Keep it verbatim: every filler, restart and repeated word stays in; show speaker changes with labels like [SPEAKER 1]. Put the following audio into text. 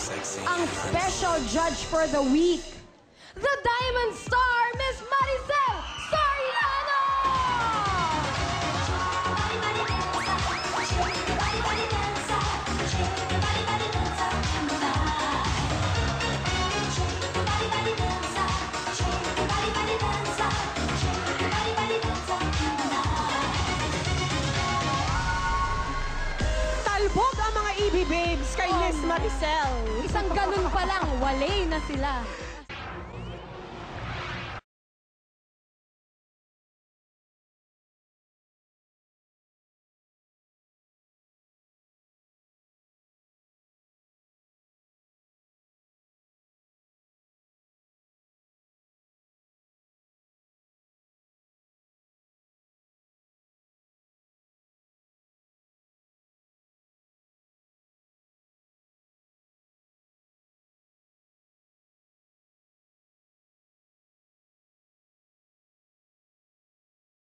[SPEAKER 1] ang special judge for the week, the Diamond Star, Miss Maricel Soriano!
[SPEAKER 2] Talbog ang mga E B babes kay Miss Maricel.
[SPEAKER 1] Isang ganun pa lang, walay na sila.